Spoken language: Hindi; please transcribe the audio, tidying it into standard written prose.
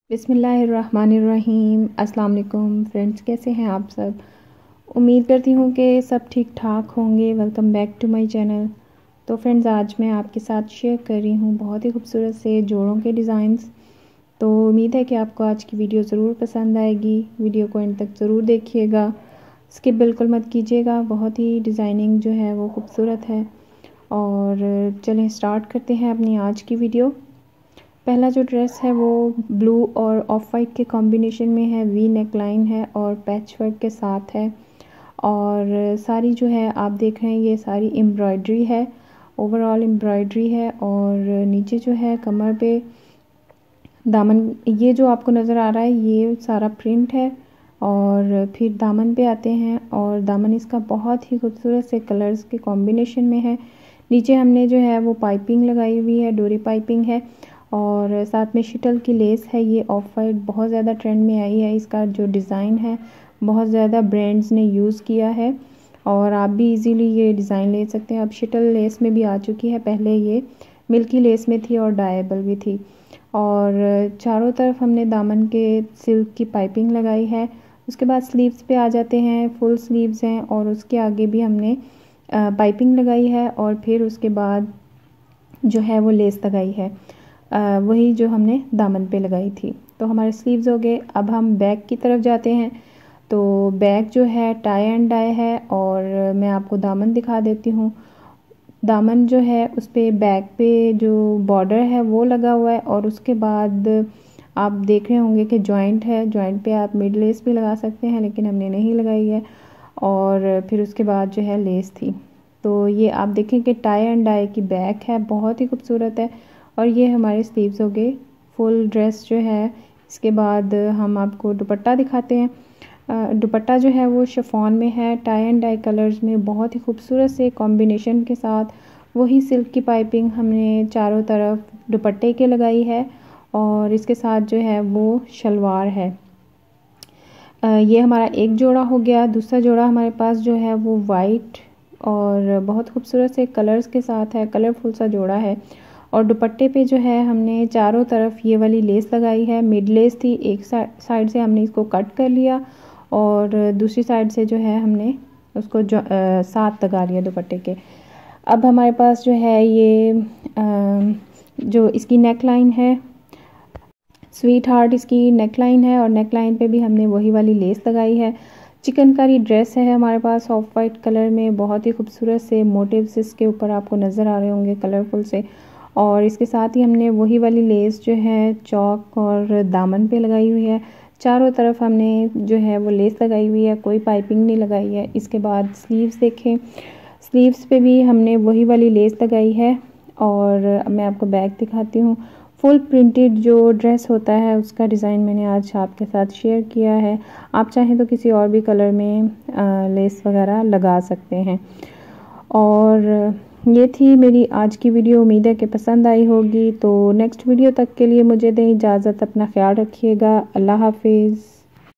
बिस्मिल्लाहिर्रहमानिर्रहीम। अस्सलाम वालेकुम फ्रेंड्स, कैसे हैं आप सब। उम्मीद करती हूँ कि सब ठीक ठाक होंगे। Welcome back to my channel. तो फ्रेंड्स, आज मैं आपके साथ शेयर कर रही हूँ बहुत ही खूबसूरत से जोड़ों के डिज़ाइंस। तो उम्मीद है कि आपको आज की वीडियो ज़रूर पसंद आएगी। वीडियो को एंड तक ज़रूर देखिएगा, स्किप बिल्कुल मत कीजिएगा। बहुत ही डिज़ाइनिंग जो है वो खूबसूरत है। और चलें स्टार्ट करते हैं अपनी आज की वीडियो। पहला जो ड्रेस है वो ब्लू और ऑफ वाइट के कॉम्बिनेशन में है। वी नेक लाइन है और पैच वर्क के साथ है। और सारी जो है आप देख रहे हैं ये सारी एम्ब्रॉयडरी है, ओवरऑल एम्ब्रॉयडरी है। और नीचे जो है कमर पे दामन, ये जो आपको नज़र आ रहा है ये सारा प्रिंट है। और फिर दामन पे आते हैं और दामन इसका बहुत ही खूबसूरत से कलर्स के कॉम्बिनेशन में है। नीचे हमने जो है वो पाइपिंग लगाई हुई है, डोरी पाइपिंग है। और साथ में शिटल की लेस है। ये ऑफ वाइट बहुत ज़्यादा ट्रेंड में आई है। इसका जो डिज़ाइन है बहुत ज़्यादा ब्रांड्स ने यूज़ किया है और आप भी इजीली ये डिज़ाइन ले सकते हैं। अब शिटल लेस में भी आ चुकी है, पहले ये मिल्की लेस में थी और डायबल भी थी। और चारों तरफ हमने दामन के सिल्क की पाइपिंग लगाई है। उसके बाद स्लीव्स पे आ जाते हैं, फुल स्लीव्स हैं और उसके आगे भी हमने पाइपिंग लगाई है। और फिर उसके बाद जो है वो लेस लगाई है, वही जो हमने दामन पे लगाई थी। तो हमारे स्लीव्स हो गए। अब हम बैक की तरफ जाते हैं। तो बैक जो है टाई एंड डाई है और मैं आपको दामन दिखा देती हूँ। दामन जो है उस पे बैक पे जो बॉर्डर है वो लगा हुआ है। और उसके बाद आप देख रहे होंगे कि जॉइंट है, जॉइंट पे आप मिड लेस भी लगा सकते हैं, लेकिन हमने नहीं लगाई है। और फिर उसके बाद जो है लेस थी। तो ये आप देखें कि टाई एंड डाई की बैक है, बहुत ही खूबसूरत है। और ये हमारे स्लीव्स हो गए, फुल ड्रेस जो है। इसके बाद हम आपको दुपट्टा दिखाते हैं। दुपट्टा जो है वो शिफॉन में है, टाई एंड डाई कलर्स में, बहुत ही खूबसूरत से कॉम्बिनेशन के साथ। वही सिल्क की पाइपिंग हमने चारों तरफ दुपट्टे के लगाई है। और इसके साथ जो है वो शलवार है। ये हमारा एक जोड़ा हो गया। दूसरा जोड़ा हमारे पास जो है वो वाइट और बहुत खूबसूरत से कलर्स के साथ है, कलरफुल सा जोड़ा है। और दुपट्टे पे जो है हमने चारों तरफ ये वाली लेस लगाई है। मिड लेस थी, एक साइड से हमने इसको कट कर लिया और दूसरी साइड से जो है हमने उसको साथ लगा लिया दुपट्टे के। अब हमारे पास जो है ये जो इसकी नेक लाइन है, स्वीट हार्ट इसकी नेक लाइन है। और नेक लाइन पे भी हमने वही वाली लेस लगाई है। चिकनकारी ड्रेस है हमारे पास ऑफ वाइट कलर में, बहुत ही खूबसूरत से मोटिव्स इसके ऊपर आपको नज़र आ रहे होंगे, कलरफुल से। और इसके साथ ही हमने वही वाली लेस जो है चौक और दामन पे लगाई हुई है। चारों तरफ हमने जो है वो लेस लगाई हुई है, कोई पाइपिंग नहीं लगाई है। इसके बाद स्लीव्स देखें, स्लीव्स पे भी हमने वही वाली लेस लगाई है। और अब मैं आपको बैक दिखाती हूँ। फुल प्रिंटेड जो ड्रेस होता है उसका डिज़ाइन मैंने आज आपके साथ शेयर किया है। आप चाहें तो किसी और भी कलर में लेस वगैरह लगा सकते हैं। और ये थी मेरी आज की वीडियो। उम्मीद है कि पसंद आई होगी। तो नेक्स्ट वीडियो तक के लिए मुझे दें इजाज़त। अपना ख्याल रखिएगा। अल्लाह हाफिज़।